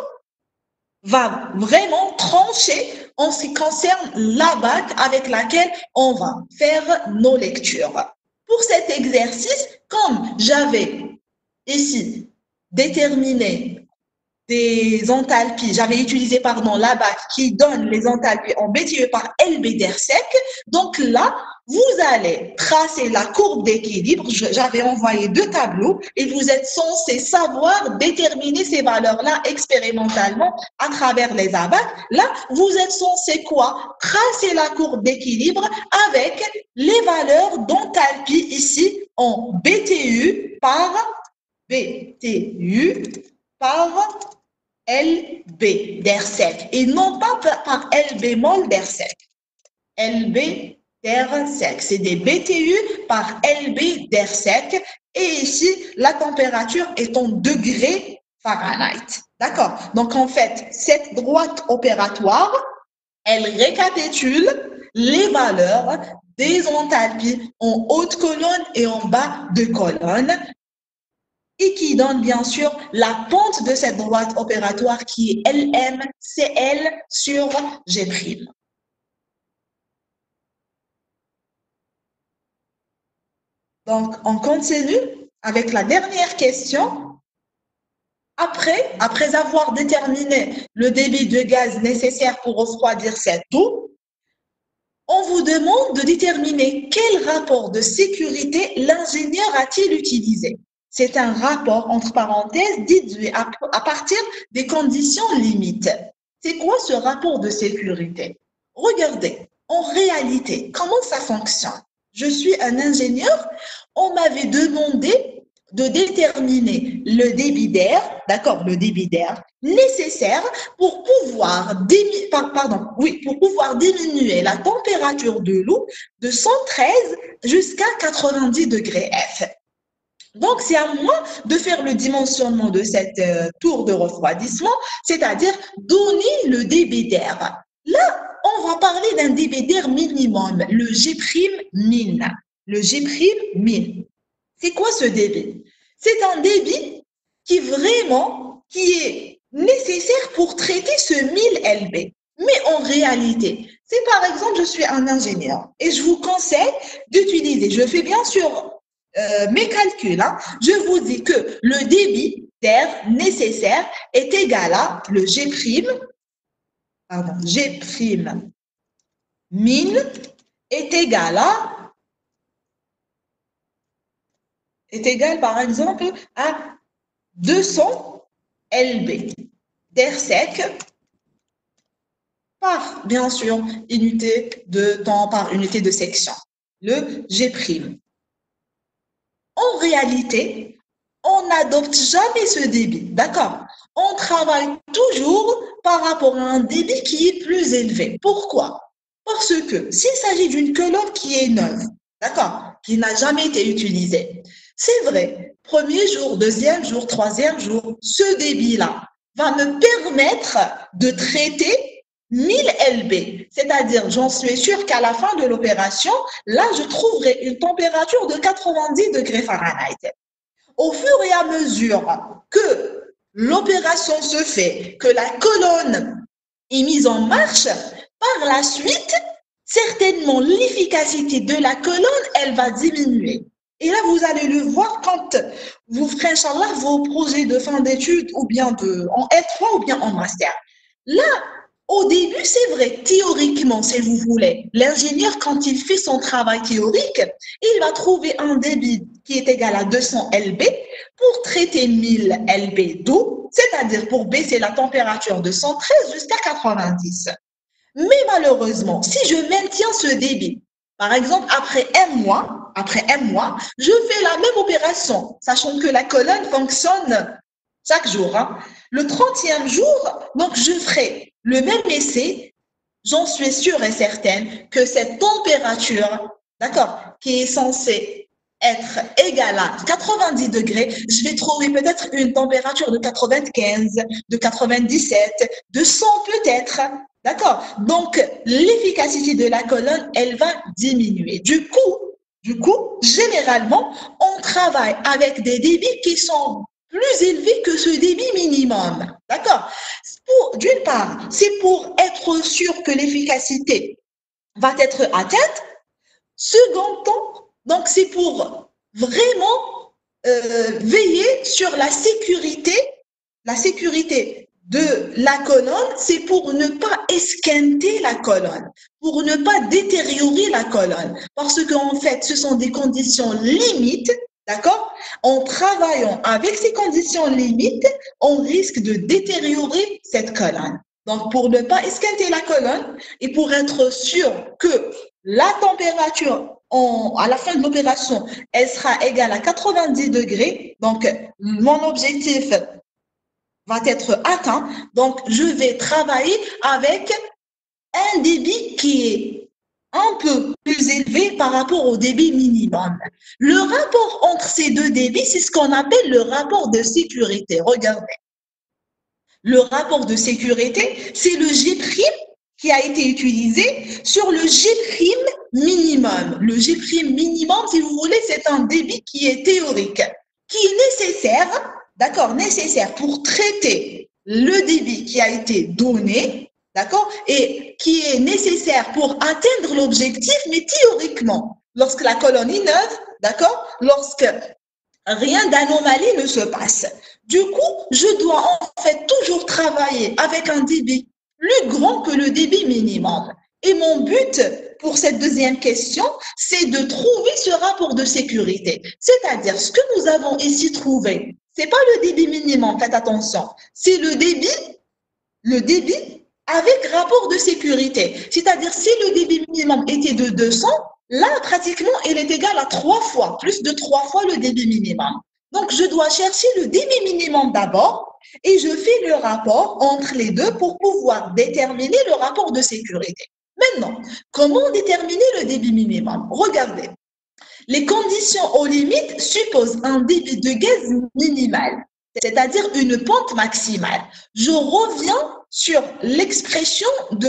va vraiment trancher en ce qui concerne l'ABAC avec laquelle on va faire nos lectures. Pour cet exercice, comme j'avais ici déterminé des enthalpies, j'avais utilisé l'ABAC qui donne les enthalpies en BTU par LB d'Ersec. Donc là, vous allez tracer la courbe d'équilibre. J'avais envoyé 2 tableaux et vous êtes censé savoir déterminer ces valeurs-là expérimentalement à travers les ABAC. Là, vous êtes censé quoi? Tracer la courbe d'équilibre avec les valeurs d'enthalpie ici en BTU par LB d'Ersec et non pas par L bémol d'Ersec. LB d'Ersec, c'est des BTU par LB d'Ersec et ici, la température est en degrés Fahrenheit. D'accord? Donc, en fait, cette droite opératoire, elle récapitule les valeurs des enthalpies en haute colonne et en bas de colonne et qui donne bien sûr la pente de cette droite opératoire qui est LMCL sur G'. Donc, on continue avec la dernière question. Après avoir déterminé le débit de gaz nécessaire pour refroidir cette eau, on vous demande de déterminer quel rapport de sécurité l'ingénieur a-t-il utilisé. C'est un rapport, entre parenthèses, déduit à partir des conditions limites. C'est quoi ce rapport de sécurité? Regardez, en réalité, comment ça fonctionne? Je suis un ingénieur, on m'avait demandé de déterminer le débit d'air, d'accord, le débit d'air nécessaire pour pouvoir diminuer la température de l'eau de 113 jusqu'à 90 degrés F. Donc, c'est à moi de faire le dimensionnement de cette tour de refroidissement, c'est-à-dire donner le débit d'air. Là, on va parler d'un débit d'air minimum, le G'-min. Le G'-min. C'est quoi ce débit? C'est un débit qui est nécessaire pour traiter ce 1000 LB. Mais en réalité, Si par exemple, je suis un ingénieur et je vous conseille d'utiliser, je fais bien sûr mes calculs, hein, je vous dis que le débit d'air nécessaire est égal à le G', pardon, G' min est égal par exemple à 200 lb d'air sec par, bien sûr, unité de temps par unité de section, le G'. En réalité, on n'adopte jamais ce débit, d'accord? On travaille toujours par rapport à un débit qui est plus élevé. Pourquoi? Parce que s'il s'agit d'une colonne qui est neuve, d'accord, qui n'a jamais été utilisée, c'est vrai, premier jour, deuxième jour, troisième jour, ce débit-là va me permettre de traiter 1000 lb, c'est-à-dire, j'en suis sûre qu'à la fin de l'opération, là, je trouverai une température de 90 degrés Fahrenheit. Au fur et à mesure que l'opération se fait, que la colonne est mise en marche, par la suite, certainement l'efficacité de la colonne, elle va diminuer. Et là, vous allez le voir quand vous ferez, Inch'Allah, vos projets de fin d'études ou bien en L3 ou bien en master. Là, au début, c'est vrai, théoriquement, si vous voulez, l'ingénieur, quand il fait son travail théorique, il va trouver un débit qui est égal à 200 lb pour traiter 1000 lb d'eau, c'est-à-dire pour baisser la température de 113 jusqu'à 90. Mais malheureusement, si je maintiens ce débit, par exemple, après un mois, je fais la même opération, sachant que la colonne fonctionne chaque jour. Hein. Le 30e jour, donc je ferai le même essai, j'en suis sûre et certaine que cette température, d'accord, qui est censée être égale à 90 degrés, je vais trouver peut-être une température de 95, de 97, de 100 peut-être. D'accord? Donc, l'efficacité de la colonne, elle va diminuer. Du coup, généralement, on travaille avec des débits qui sont plus élevés que ce débit minimum. D'accord? D'une part, c'est pour être sûr que l'efficacité va être atteinte. Second temps, donc c'est pour vraiment veiller sur la sécurité de la colonne, c'est pour ne pas esquinter la colonne, pour ne pas détériorer la colonne. Parce qu'en fait, ce sont des conditions limites, d'accord? En travaillant avec ces conditions limites, on risque de détériorer cette colonne. Donc, pour ne pas esquinter la colonne et pour être sûr que la température à la fin de l'opération, elle sera égale à 90 degrés. Donc, mon objectif va être atteint. Donc, je vais travailler avec un débit qui est un peu plus élevé par rapport au débit minimum. Le rapport entre ces deux débits, c'est ce qu'on appelle le rapport de sécurité. Regardez. Le rapport de sécurité, c'est le G' qui a été utilisé sur le G' minimum. Le G' minimum, si vous voulez, c'est un débit qui est théorique, qui est nécessaire, d'accord, nécessaire pour traiter le débit qui a été donné, d'accord, et qui est nécessaire pour atteindre l'objectif, mais théoriquement, lorsque la colonne est neuve, d'accord, lorsque rien d'anomalie ne se passe. Du coup, je dois en fait toujours travailler avec un débit plus grand que le débit minimum. Et mon but pour cette deuxième question, c'est de trouver ce rapport de sécurité. C'est-à-dire, ce que nous avons ici trouvé, ce n'est pas le débit minimum, faites attention, c'est le débit avec rapport de sécurité. C'est-à-dire, si le débit minimum était de 200, là, pratiquement, il est égal à 3 fois, plus de 3 fois le débit minimum. Donc, je dois chercher le débit minimum d'abord et je fais le rapport entre les deux pour pouvoir déterminer le rapport de sécurité. Maintenant, comment déterminer le débit minimum? Regardez, les conditions aux limites supposent un débit de gaz minimal, c'est-à-dire une pente maximale. Je reviens sur l'expression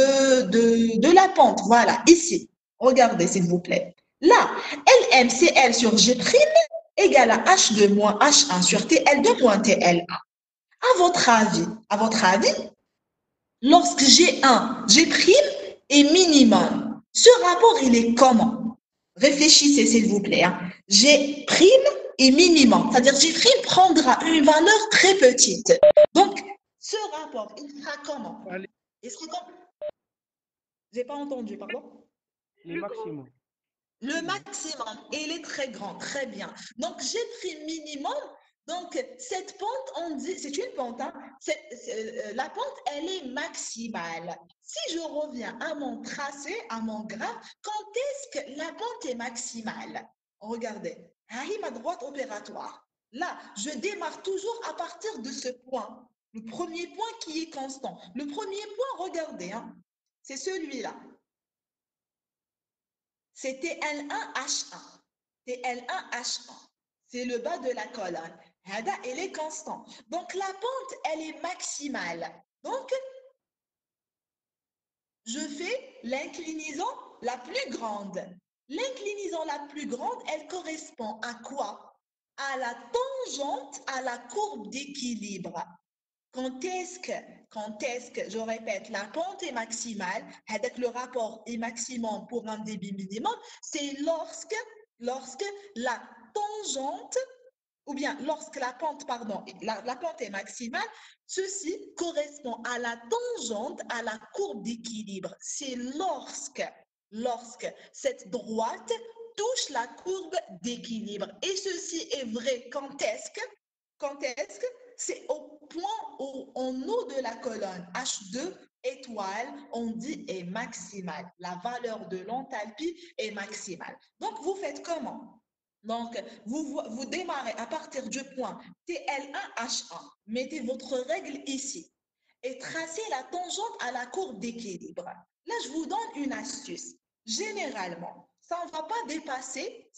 de la pente. Voilà, ici. Regardez, s'il vous plaît. Là, LMCL sur G' égale à H2 moins H1 sur TL2 moins TL1. À votre avis, lorsque G', et minimum. Ce rapport, il est comment? Réfléchissez, s'il vous plaît. Hein. J'ai prime et minimum. C'est-à-dire, G' prendra une valeur très petite. Donc, ce rapport, il sera comment? Il sera comment? J'ai pas entendu, pardon? Le maximum. Le maximum, il est très grand, très bien. Donc, j'ai pris minimum. Donc, cette pente, on dit, c'est une pente, hein, la pente, elle est maximale. Si je reviens à mon tracé, à mon graphe, quand est-ce que la pente est maximale? Regardez, ma droite opératoire. Là, je démarre toujours à partir de ce point. Le premier point qui est constant. Le premier point, regardez, hein, c'est celui-là. C'est TL1H1. TL1H1. C'est le bas de la colonne. Hada, elle est constant. Donc, la pente, elle est maximale. Donc, je fais l'inclinaison la plus grande. L'inclinaison la plus grande, elle correspond à quoi? À la tangente à la courbe d'équilibre. Quand est-ce que, je répète, la pente est maximale, avec le rapport est maximum pour un débit minimum, c'est lorsque la tangente, ou bien lorsque la pente, pardon, la pente est maximale, ceci correspond à la tangente à la courbe d'équilibre. C'est lorsque cette droite touche la courbe d'équilibre. Et ceci est vrai quand est-ce que c'est au point en haut de la colonne H2 étoile, on dit est maximale. La valeur de l'enthalpie est maximale. Donc, vous faites comment? Donc, vous démarrez à partir du point TL1H1. Mettez votre règle ici et tracez la tangente à la courbe d'équilibre. Là, je vous donne une astuce. Généralement, ça ne va pas dépasser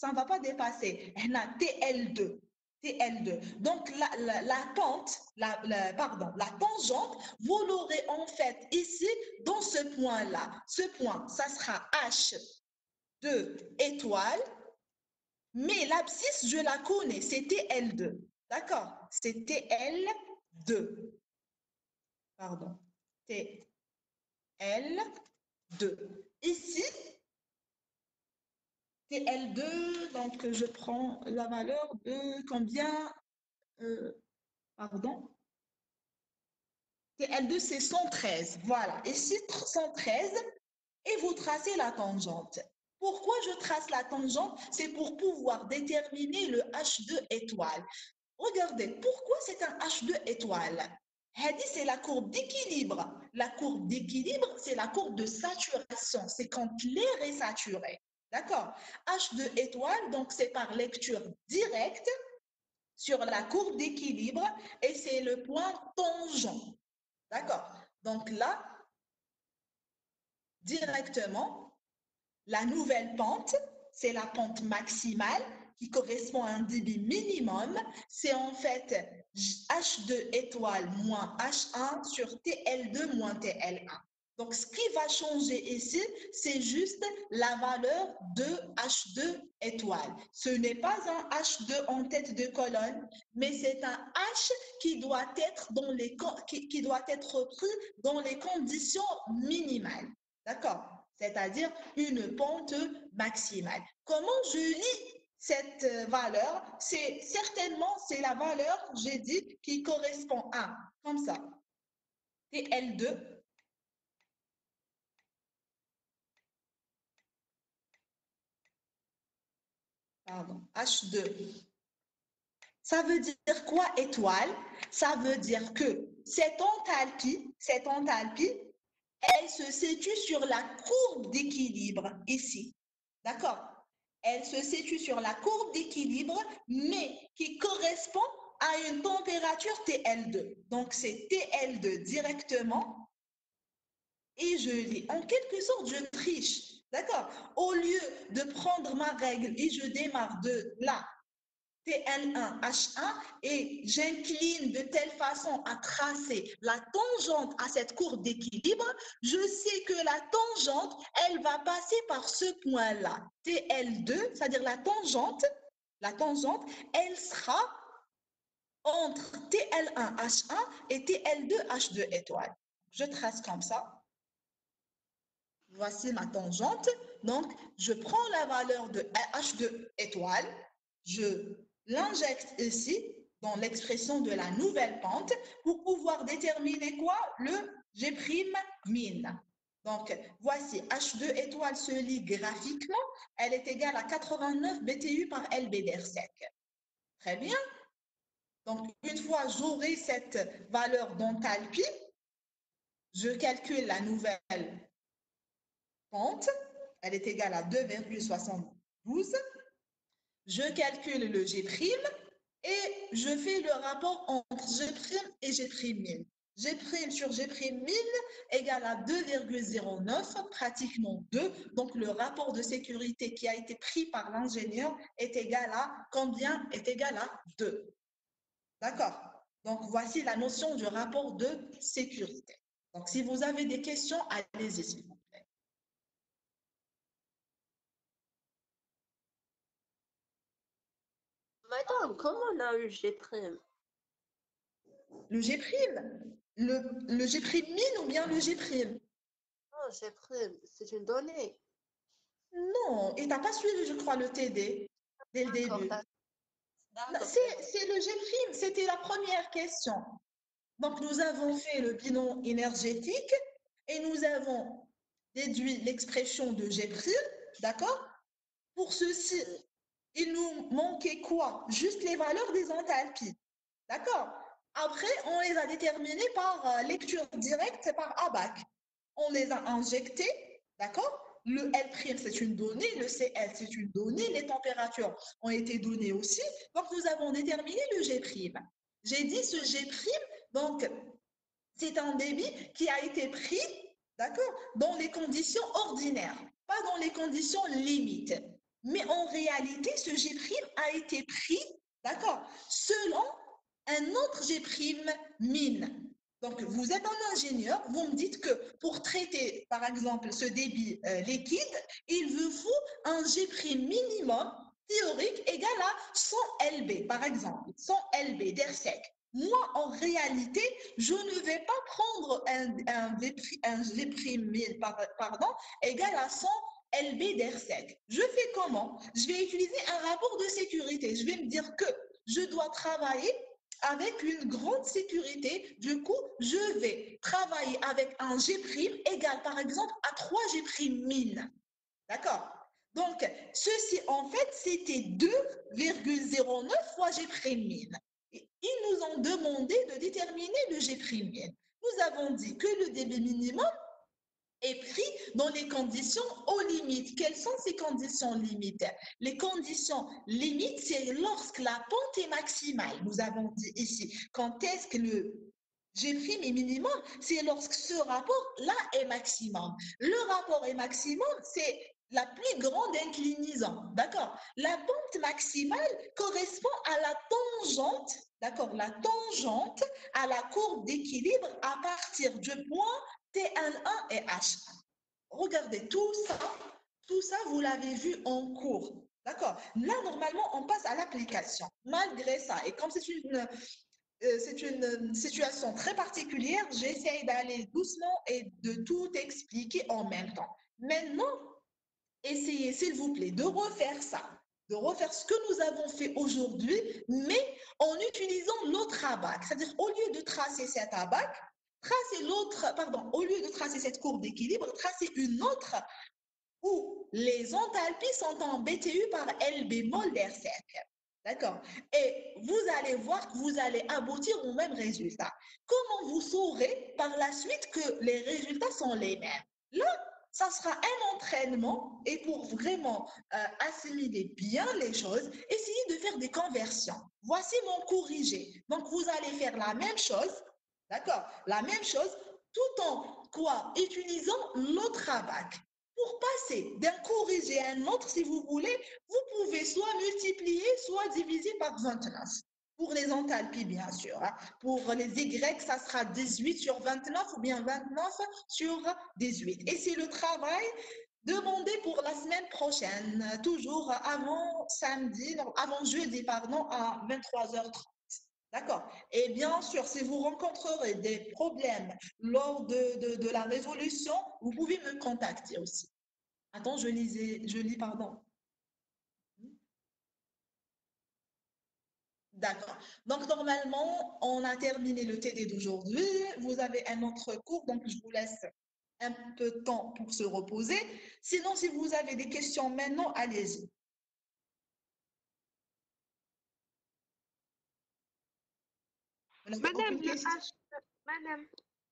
TL2. TL2. Donc, la pente, pardon, la tangente, vous l'aurez en fait ici, dans ce point-là. Ce point, ça sera H2 étoile, mais l'abscisse, je la connais, c'est TL2. D'accord? C'est TL2. Pardon. TL2. Ici, TL2, donc je prends la valeur de combien? Pardon. TL2, c'est 113. Voilà. Ici, 113. Et vous tracez la tangente. Pourquoi je trace la tangente? C'est pour pouvoir déterminer le H2 étoile. Regardez, pourquoi c'est un H2 étoile? C'est la courbe d'équilibre. La courbe d'équilibre, c'est la courbe de saturation. C'est quand l'air est saturé. D'accord? H2 étoile, donc c'est par lecture directe sur la courbe d'équilibre et c'est le point tangent. D'accord? Donc là, directement, la nouvelle pente, c'est la pente maximale qui correspond à un débit minimum. C'est en fait H2 étoile moins H1 sur TL2 moins TL1. Donc, ce qui va changer ici, c'est juste la valeur de H2 étoile. Ce n'est pas un H2 en tête de colonne, mais c'est un H qui doit être pris dans les conditions minimales. D'accord? C'est-à-dire une pente maximale. Comment je lis cette valeur? C'est la valeur, j'ai dit, qui correspond à, comme ça, TL2 pardon, H2. Ça veut dire quoi étoile? Ça veut dire que cette enthalpie, elle se situe sur la courbe d'équilibre ici. D'accord? Elle se situe sur la courbe d'équilibre, mais qui correspond à une température TL2. Donc, c'est TL2 directement. Et je lis. En quelque sorte, je triche. D'accord? Au lieu de prendre ma règle et je démarre de là, TL1H1, et j'incline de telle façon à tracer la tangente à cette courbe d'équilibre, je sais que la tangente, elle va passer par ce point-là. TL2, c'est-à-dire la tangente, elle sera entre TL1H1 et TL2H2 étoile. Je trace comme ça. Voici ma tangente. Donc, je prends la valeur de H2 étoile, je l'injecte ici dans l'expression de la nouvelle pente pour pouvoir déterminer quoi? Le G'-min. Donc, voici H2 étoile se lit graphiquement, elle est égale à 89 BTU par LB d'Ersec. Très bien. Donc, une fois j'aurai cette valeur d'enthalpie, je calcule la nouvelle pente, elle est égale à 2,72. Je calcule le G' et je fais le rapport entre G' et G'-min. G' sur G'-min égale à 2,09, pratiquement 2. Donc, le rapport de sécurité qui a été pris par l'ingénieur est égal à combien? Est égal à 2. D'accord? Donc, voici la notion du rapport de sécurité. Donc, si vous avez des questions, allez-y, s'il vous plaît. Madame, comment on a eu G'? Le G', le G'-min ou bien le G'? Non, G', c'est une donnée. Non, et tu n'as pas suivi, je crois, le TD dès le début. C'est le G', c'était la première question. Donc, nous avons fait le bilan énergétique et nous avons déduit l'expression de G', d'accord? Pour ceci, il nous manquait quoi? Juste les valeurs des enthalpies, d'accord? Après, on les a déterminées par lecture directe, par ABAC. On les a injectés, d'accord? Le L', c'est une donnée, le CL, c'est une donnée, les températures ont été données aussi. Donc, nous avons déterminé le G'. J'ai dit ce G', donc, c'est un débit qui a été pris, d'accord, dans les conditions ordinaires, pas dans les conditions limites. Mais en réalité, ce G' a été pris, d'accord, selon un autre G'-min. Donc, vous êtes un ingénieur, vous me dites que pour traiter, par exemple, ce débit liquide, il vous faut un G' minimum théorique égal à 100 LB, par exemple, 100 LB d'air sec. Moi, en réalité, je ne vais pas prendre un G', pardon, égal à 100 LB d'air sec. Je fais comment? Je vais utiliser un rapport de sécurité. Je vais me dire que je dois travailler avec une grande sécurité. Du coup, je vais travailler avec un G' égal, par exemple, à 3 G'-min. D'accord? Donc, ceci, en fait, c'était 2,09 fois G'-min. Ils nous ont demandé de déterminer le G'-min. Nous avons dit que le débit minimum est pris dans les conditions aux limites. Quelles sont ces conditions limites? Les conditions limites, c'est lorsque la pente est maximale. Nous avons dit ici, quand est-ce que le G' est minimum? C'est lorsque ce rapport-là est maximum. Le rapport est maximum, c'est la plus grande inclinaison, d'accord? La pente maximale correspond à la tangente, d'accord? La tangente à la courbe d'équilibre à partir du point T11 et H1. Regardez, tout ça, vous l'avez vu en cours, d'accord? Là, normalement, on passe à l'application. Malgré ça, et comme c'est une situation très particulière, j'essaie d'aller doucement et de tout expliquer en même temps. Maintenant, essayez, s'il vous plaît, de refaire ça, de refaire ce que nous avons fait aujourd'hui, mais en utilisant l'autre ABAC. C'est-à-dire, au lieu de tracer cet ABAC, tracez l'autre, pardon, au lieu de tracer cette courbe d'équilibre, tracez une autre où les enthalpies sont en BTU par L bémol d'air sec. D'accord? Et vous allez voir que vous allez aboutir au même résultat. Comment vous saurez par la suite que les résultats sont les mêmes? Là, ça sera un entraînement et pour vraiment assimiler bien les choses, essayez de faire des conversions. Voici mon corrigé. Donc, vous allez faire la même chose, d'accord? La même chose, tout en quoi? Utilisant l'autre ABAC. Pour passer d'un corrigé à un autre, si vous voulez, vous pouvez soit multiplier, soit diviser par 29. Pour les enthalpies, bien sûr. Hein. Pour les Y, ça sera 18 sur 29 ou bien 29 sur 18. Et c'est le travail demandé pour la semaine prochaine, toujours avant jeudi, pardon, à 23h30. D'accord. Et bien sûr, si vous rencontrerez des problèmes lors de la résolution, vous pouvez me contacter aussi. Attends, je lis, pardon. D'accord. Donc, normalement, on a terminé le TD d'aujourd'hui. Vous avez un autre cours, donc je vous laisse un peu de temps pour se reposer. Sinon, si vous avez des questions maintenant, allez-y. Vous n'avez Madame, aucune question? Madame,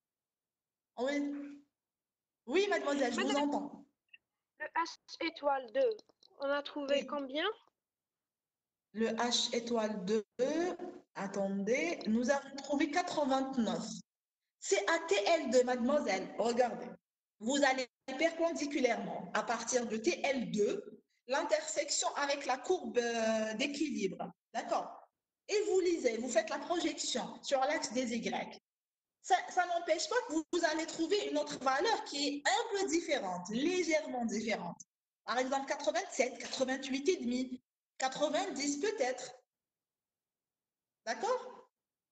Oui. Oui, mademoiselle, je vous Madame, entends. le H étoile 2, on a trouvé Oui. combien? Le H étoile 2, attendez, nous avons trouvé 89. C'est ATL2, mademoiselle. Regardez. Vous allez perpendiculairement à partir de TL2, l'intersection avec la courbe d'équilibre. D'accord? Et vous lisez, vous faites la projection sur l'axe des Y. Ça n'empêche pas que vous allez trouver une autre valeur qui est un peu différente, légèrement différente. Par exemple, 87, 88 et demi, 90 peut-être. D'accord?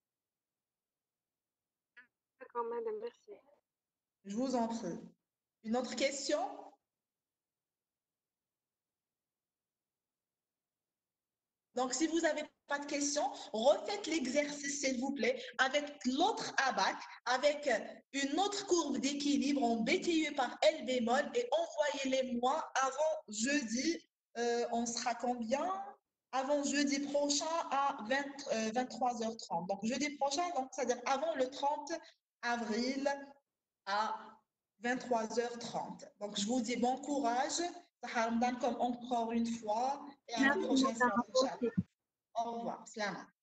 D'accord, madame, merci. Je vous en prie. Une autre question? Donc, si vous n'avez pas de questions, refaites l'exercice, s'il vous plaît, avec l'autre abac, avec une autre courbe d'équilibre en BTE par L bémol et envoyez-les-moi avant jeudi. On sera combien? Avant jeudi prochain à 23h30. Donc, jeudi prochain, donc, c'est-à-dire avant le 30 avril à 23h30. Donc, je vous dis bon courage. Sahar Mdan comme encore une fois et à la Merci, prochaine fois. madame. Inch'Allah. Au revoir. Slama.